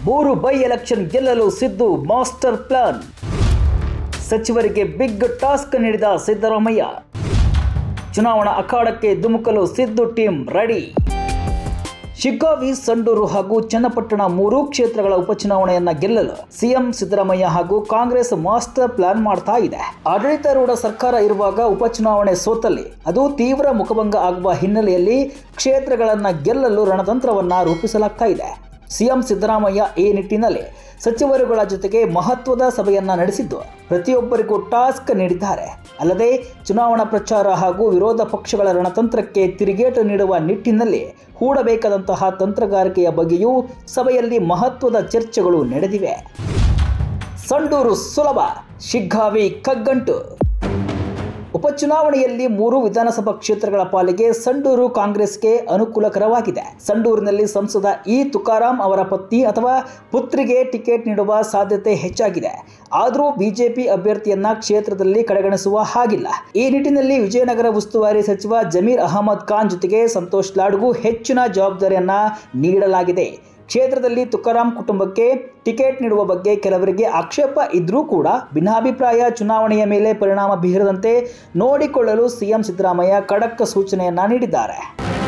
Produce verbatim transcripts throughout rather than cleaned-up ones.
ಮೂರು by election ಗೆಲ್ಲಲು Siddu master plan. ಸಚಿವರಿಗೆ ಬಿಗ್ ಟಾಸ್ಕ್ ನೀಡಿದ ಸಿದ್ದರಾಮಯ್ಯ. ಚುನಾವಣಾ ಅಖಾಡಕ್ಕೆ ಧುಮುಕಲು ಸಿದ್ದು ಟೀಮ್ ರೆಡಿ. ಶಿಗ್ಗಾವಿ, ಸಂಡೂರು ಹಾಗೂ ಚನ್ನಪಟ್ಟಣ ಮೂರೂ ಕ್ಷೇತ್ರಗಳ ಉಪಚುನಾವಣೆಯನ್ನ ಗೆಲ್ಲಲು ಸಿಎಂ ಸಿದ್ದರಾಮಯ್ಯ ಹಾಗೂ ಕಾಂಗ್ರೆಸ್ ಮಾಸ್ಟರ್ ಪ್ಲಾನ್ ಮಾಡ್ತಾ ಇದೆ. ಆಡಳಿತಾರೂಢ ಸರ್ಕಾರ ಇರುವಾಗ ಉಪಚುನಾವಣೆ ಸೋತಲ್ಲಿ ಅದು ತೀವ್ರ ಮುಖಭಂಗ ಆಗುವ ಹಿನ್ನೆಲೆಯಲ್ಲಿ ಕ್ಷೇತ್ರಗಳನ್ನ ಗೆಲ್ಲಲು ರಣತಂತ್ರವನ್ನ ರೂಪಿಸಲಾಗ್ತಾ ಇದೆ. ಸಿಎಂ ಸಿದ್ದರಾಮಯ್ಯ ಈ ನಿಟ್ಟಿನಲ್ಲಿ ಸಚಿವರುಗಳ ಜೊತೆಗೆ ಮಹತ್ವದ ಸಭೆಯನ್ನ ನಡೆಸಿದ್ದು ಪ್ರತಿಯೊಬ್ಬರಿಗೂ ಟಾಸ್ಕ್ ನೀಡಿದ್ದಾರೆ. ಅಲ್ಲದೆ ಚುನಾವಣಾ ಪ್ರಚಾರ ಹಾಗೂ ವಿರೋಧ ಪಕ್ಷಗಳ ರಣತಂತ್ರಕ್ಕೆ ತಿರುಗೇಟು ನೀಡುವ ನಿಟ್ಟಿನಲ್ಲಿ ಹೂಡಬೇಕಾದಂತಹ ತಂತ್ರಗಾರಿಕೆಯ ಬಗ್ಗೆಯೂ ಸಭೆಯಲ್ಲಿ ಮಹತ್ವದ ಚರ್ಚೆಗಳು ನಡೆದಿವೆ. ಸಂಡೂರು ಸುಲಭ, ಶಿಗ್ಗಾವಿ ಕಗ್ಗಂಟು. ಉಪಚುನಾವಣೆಯಲ್ಲಿ ಮೂರು ವಿಧಾನಸಭಾ ಕ್ಷೇತ್ರಗಳ ಪಾಲಿಗೆ ಸಂಡೂರು ಕಾಂಗ್ರೆಸ್ಗೆ ಅನುಕೂಲಕರವಾಗಿದೆ. ಸಂಡೂರಿನಲ್ಲಿ ಸಂಸದ ಇ ತುಕಾರಾಂ ಅವರ ಪತ್ನಿ ಅಥವಾ ಪುತ್ರಿಗೆ ಟಿಕೆಟ್ ನೀಡುವ ಸಾಧ್ಯತೆ ಹೆಚ್ಚಾಗಿದೆ. ಆದರೂ ಬಿಜೆಪಿ ಅಭ್ಯರ್ಥಿಯನ್ನ ಕ್ಷೇತ್ರದಲ್ಲಿ ಕಡೆಗಣಿಸುವ ಹಾಗಿಲ್ಲ. ಈ ನಿಟ್ಟಿನಲ್ಲಿ ವಿಜಯನಗರ ಉಸ್ತುವಾರಿ ಸಚಿವ ಜಮೀರ್ ಅಹಮದ್ ಖಾನ್ ಜೊತೆಗೆ ಸಂತೋಷ್ ಲಾಡ್ಗೂ ಹೆಚ್ಚಿನ ಜವಾಬ್ದಾರಿಯನ್ನ ನೀಡಲಾಗಿದೆ. ಕ್ಷೇತ್ರದಲ್ಲಿ ತುಕಾರಾಂ ಕುಟುಂಬಕ್ಕೆ ಟಿಕೆಟ್ ನೀಡುವ ಬಗ್ಗೆ ಕೆಲವರಿಗೆ ಆಕ್ಷೇಪ ಇದ್ರೂ ಕೂಡ ಭಿನ್ನಾಭಿಪ್ರಾಯ ಚುನಾವಣೆಯ ಮೇಲೆ ಪರಿಣಾಮ ಬೀರದಂತೆ ನೋಡಿಕೊಳ್ಳಲು ಸಿಎಂ ಸಿದ್ದರಾಮಯ್ಯ ಖಡಕ್ ಸೂಚನೆಯನ್ನ ನೀಡಿದ್ದಾರೆ.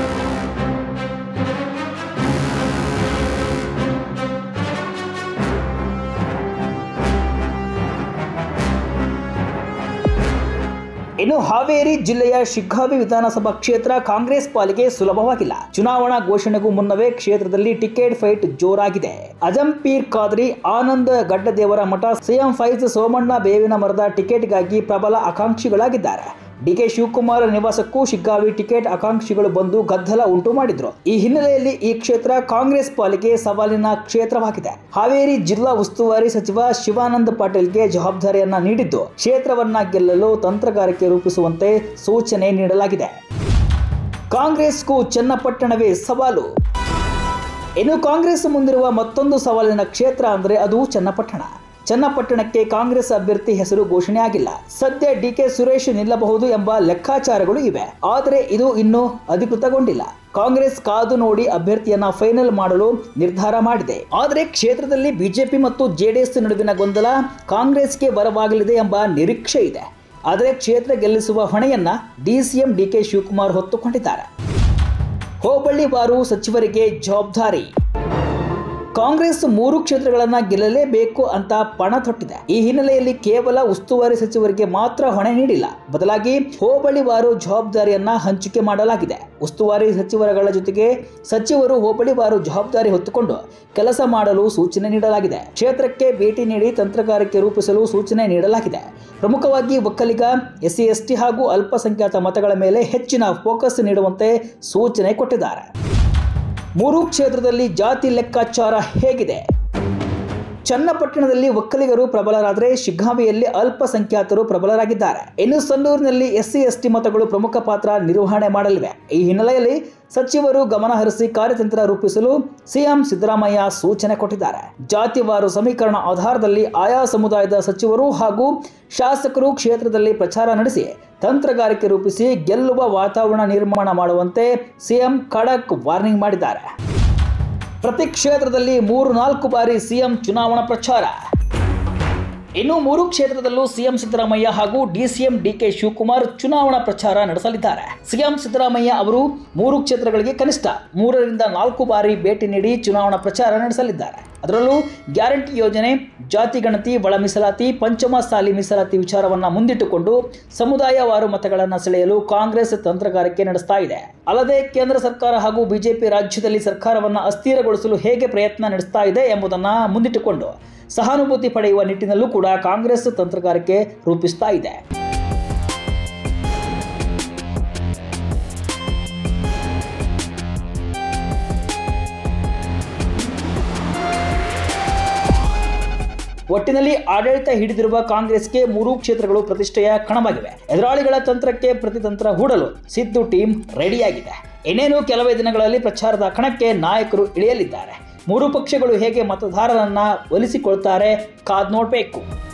ಇನ್ನು ಹಾವೇರಿ ಜಿಲ್ಲೆಯ ಶಿಗ್ಗಾವಿ ವಿಧಾನಸಭಾ ಕ್ಷೇತ್ರ ಕಾಂಗ್ರೆಸ್ ಪಾಲಿಗೆ ಸುಲಭವಾಗಿಲ್ಲ. ಚುನಾವಣಾ ಘೋಷಣೆಗೂ ಮುನ್ನವೇ ಕ್ಷೇತ್ರದಲ್ಲಿ ಟಿಕೆಟ್ ಫೈಟ್ ಜೋರಾಗಿದೆ. Ajampeer Khadri, Anand Gaddadevaramath, CM Faiz Somanna Bevinamarad ಟಿಕೆಟ್ಗಾಗಿ ಪ್ರಬಲ ಆಕಾಂಕ್ಷಿಗಳಾಗಿದ್ದಾರೆ. ಡಿಕೆ ಶಿವಕುಮಾರ್ ನಿವಾಸಕ್ಕೂ ಶಿಗ್ಗಾವಿ ಟಿಕೆಟ್ ಆಕಾಂಕ್ಷಿಗಳು ಬಂದು ಗದ್ದಲ ಉಂಟು ಮಾಡಿದ್ರು. ಈ ಹಿನ್ನೆಲೆಯಲ್ಲಿ ಈ ಕ್ಷೇತ್ರ ಕಾಂಗ್ರೆಸ್ ಪಾಲಿಗೆ ಸವಾಲಿನ ಕ್ಷೇತ್ರವಾಗಿದೆ. ಹಾವೇರಿ ಜಿಲ್ಲಾ ಉಸ್ತುವಾರಿ ಸಚಿವ ಶಿವಾನಂದ ಪಾಟೀಲ್ಗೆ ಜವಾಬ್ದಾರಿಯನ್ನ ನೀಡಿದ್ದು ಕ್ಷೇತ್ರವನ್ನ ಗೆಲ್ಲಲು ತಂತ್ರಗಾರಿಕೆ ರೂಪಿಸುವಂತೆ ಸೂಚನೆ ನೀಡಲಾಗಿದೆ. ಕಾಂಗ್ರೆಸ್ಗೂ ಚನ್ನಪಟ್ಟಣವೇ ಸವಾಲು. ಇನ್ನು ಕಾಂಗ್ರೆಸ್ ಮುಂದಿರುವ ಮತ್ತೊಂದು ಸವಾಲಿನ ಕ್ಷೇತ್ರ ಅಂದ್ರೆ ಅದು ಚನ್ನಪಟ್ಟಣ. ಚನ್ನಪಟ್ಟಣಕ್ಕೆ ಕಾಂಗ್ರೆಸ್ ಅಭ್ಯರ್ಥಿ ಹೆಸರು ಘೋಷಣೆ ಆಗಿಲ್ಲ. ಸದ್ಯ ಡಿಕೆ ಸುರೇಶ್ ನಿಲ್ಲಬಹುದು ಎಂಬ ಲೆಕ್ಕಾಚಾರಗಳು ಇವೆ. ಆದರೆ ಇದು ಇನ್ನೂ ಅಧಿಕೃತಗೊಂಡಿಲ್ಲ. ಕಾಂಗ್ರೆಸ್ ಕಾದು ನೋಡಿ ಅಭ್ಯರ್ಥಿಯನ್ನ ಫೈನಲ್ ಮಾಡಲು ನಿರ್ಧಾರ ಮಾಡಿದೆ. ಆದರೆ ಕ್ಷೇತ್ರದಲ್ಲಿ ಬಿಜೆಪಿ ಮತ್ತು ಜೆಡಿಎಸ್ ನಡುವಿನ ಗೊಂದಲ ಕಾಂಗ್ರೆಸ್ಗೆ ಬರವಾಗಲಿದೆ ಎಂಬ ನಿರೀಕ್ಷೆ ಇದೆ. ಆದರೆ ಕ್ಷೇತ್ರ ಗೆಲ್ಲಿಸುವ ಹೊಣೆಯನ್ನ ಡಿಸಿಎಂ ಡಿಕೆ ಶಿವಕುಮಾರ್ ಹೊತ್ತುಕೊಂಡಿದ್ದಾರೆ. ಹೋಬಳಿ ವಾರು ಸಚಿವರಿಗೆ ಜವಾಬ್ದಾರಿ. ಕಾಂಗ್ರೆಸ್ ಮೂರು ಕ್ಷೇತ್ರಗಳನ್ನ ಗೆಲ್ಲಲೇಬೇಕು ಅಂತ ಪಣ ತೊಟ್ಟಿದೆ. ಈ ಹಿನ್ನೆಲೆಯಲ್ಲಿ ಕೇವಲ ಉಸ್ತುವಾರಿ ಸಚಿವರಿಗೆ ಮಾತ್ರ ಹೊಣೆ ನೀಡಿಲ್ಲ, ಬದಲಾಗಿ ಹೋಬಳಿವಾರು ಜವಾಬ್ದಾರಿಯನ್ನ ಹಂಚಿಕೆ ಮಾಡಲಾಗಿದೆ. ಉಸ್ತುವಾರಿ ಸಚಿವರುಗಳ ಜೊತೆಗೆ ಸಚಿವರು ಹೋಬಳಿವಾರು ಜವಾಬ್ದಾರಿ ಹೊತ್ತುಕೊಂಡು ಕೆಲಸ ಮಾಡಲು ಸೂಚನೆ ನೀಡಲಾಗಿದೆ. ಕ್ಷೇತ್ರಕ್ಕೆ ಭೇಟಿ ನೀಡಿ ತಂತ್ರಗಾರಿಕೆ ರೂಪಿಸಲು ಸೂಚನೆ ನೀಡಲಾಗಿದೆ. ಪ್ರಮುಖವಾಗಿ ಒಕ್ಕಲಿಗ, ಎಸ್ಸಿ ಎಸ್ಟಿ ಹಾಗೂ ಅಲ್ಪಸಂಖ್ಯಾತ ಮತಗಳ ಮೇಲೆ ಹೆಚ್ಚಿನ ಫೋಕಸ್ ನೀಡುವಂತೆ ಸೂಚನೆ ಕೊಟ್ಟಿದ್ದಾರೆ. ಮೂರು ಕ್ಷೇತ್ರದಲ್ಲಿ ಜಾತಿ ಲೆಕ್ಕಾಚಾರ ಹೇಗಿದೆ? ಚನ್ನಪಟ್ಟಣದಲ್ಲಿ ಒಕ್ಕಲಿಗರು ಪ್ರಬಲರಾದರೆ ಶಿಗ್ಗಾವಿಯಲ್ಲಿ ಅಲ್ಪಸಂಖ್ಯಾತರು ಪ್ರಬಲರಾಗಿದ್ದಾರೆ. ಇನ್ನು ಸಂಡೂರಿನಲ್ಲಿ ಎಸ್ಸಿ ಎಸ್ಟಿ ಮತಗಳು ಪ್ರಮುಖ ಪಾತ್ರ ನಿರ್ವಹಣೆ ಮಾಡಲಿವೆ. ಈ ಹಿನ್ನೆಲೆಯಲ್ಲಿ ಸಚಿವರು ಗಮನ ಹರಿಸಿ ಕಾರ್ಯತಂತ್ರ ರೂಪಿಸಲು ಸಿಎಂ ಸಿದ್ದರಾಮಯ್ಯ ಸೂಚನೆ ಕೊಟ್ಟಿದ್ದಾರೆ. ಜಾತಿವಾರು ಸಮೀಕರಣ ಆಧಾರದಲ್ಲಿ ಆಯಾ ಸಮುದಾಯದ ಸಚಿವರು ಹಾಗೂ ಶಾಸಕರು ಕ್ಷೇತ್ರದಲ್ಲಿ ಪ್ರಚಾರ ನಡೆಸಿ ತಂತ್ರಗಾರಿಕೆ ರೂಪಿಸಿ ಗೆಲ್ಲುವ ವಾತಾವರಣ ನಿರ್ಮಾಣ ಮಾಡುವಂತೆ ಸಿಎಂ ಖಡಕ್ ವಾರ್ನಿಂಗ್ ಮಾಡಿದ್ದಾರೆ. ಪ್ರತಿ ಕ್ಷೇತ್ರದಲ್ಲಿ ಮೂರು ನಾಲ್ಕು ಬಾರಿ ಸಿಎಂ ಚುನಾವಣಾ ಪ್ರಚಾರ. ಇನ್ನು ಮೂರು ಕ್ಷೇತ್ರದಲ್ಲೂ ಸಿಎಂ ಸಿದ್ದರಾಮಯ್ಯ ಹಾಗೂ ಡಿಸಿಎಂ ಡಿಕೆ ಶಿವಕುಮಾರ್ ಚುನಾವಣಾ ಪ್ರಚಾರ ನಡೆಸಲಿದ್ದಾರೆ. ಸಿಎಂ ಸಿದ್ದರಾಮಯ್ಯ ಅವರು ಮೂರು ಕ್ಷೇತ್ರಗಳಿಗೆ ಕನಿಷ್ಠ ಮೂರರಿಂದ ನಾಲ್ಕು ಬಾರಿ ಭೇಟಿ ನೀಡಿ ಚುನಾವಣಾ ಪ್ರಚಾರ ನಡೆಸಲಿದ್ದಾರೆ. ಅದರಲ್ಲೂ ಗ್ಯಾರಂಟಿ ಯೋಜನೆ, ಜಾತಿ ಗಣತಿ, ಒಳ ಮೀಸಲಾತಿ, ಪಂಚಮ ಸಾಲಿ ಮೀಸಲಾತಿ ವಿಚಾರವನ್ನ ಮುಂದಿಟ್ಟುಕೊಂಡು ಸಮುದಾಯವಾರು ಮತಗಳನ್ನು ಸೆಳೆಯಲು ಕಾಂಗ್ರೆಸ್ ತಂತ್ರಗಾರಿಕೆ ನಡೆಸ್ತಾ ಇದೆ. ಅಲ್ಲದೆ ಕೇಂದ್ರ ಸರ್ಕಾರ ಹಾಗೂ ಬಿಜೆಪಿ ರಾಜ್ಯದಲ್ಲಿ ಸರ್ಕಾರವನ್ನು ಅಸ್ಥಿರಗೊಳಿಸಲು ಹೇಗೆ ಪ್ರಯತ್ನ ನಡೆಸ್ತಾ ಇದೆ ಎಂಬುದನ್ನು ಮುಂದಿಟ್ಟುಕೊಂಡು ಸಹಾನುಭೂತಿ ಪಡೆಯುವ ನಿಟ್ಟಿನಲ್ಲೂ ಕೂಡ ಕಾಂಗ್ರೆಸ್ ತಂತ್ರಗಾರಿಕೆ ರೂಪಿಸ್ತಾ ಇದೆ. ಒಟ್ಟಿನಲ್ಲಿ ಆಡಳಿತ ಹಿಡಿದಿರುವ ಕಾಂಗ್ರೆಸ್ಗೆ ಮೂರು ಕ್ಷೇತ್ರಗಳು ಪ್ರತಿಷ್ಠೆಯ ಕಣವಾಗಿವೆ. ಎದುರಾಳಿಗಳ ತಂತ್ರಕ್ಕೆ ಪ್ರತಿತಂತ್ರ ಹೂಡಲು ಸಿದ್ದು ಟೀಮ್ ರೆಡಿಯಾಗಿದೆ. ಇನ್ನೇನು ಕೆಲವೇ ದಿನಗಳಲ್ಲಿ ಪ್ರಚಾರದ ಕಣಕ್ಕೆ ನಾಯಕರು ಇಳಿಯಲಿದ್ದಾರೆ. ಮೂರು ಪಕ್ಷಗಳು ಹೇಗೆ ಮತದಾರರನ್ನ ಒಲಿಸಿಕೊಳ್ತಾರೆ ಕಾದ್ ನೋಡಬೇಕು.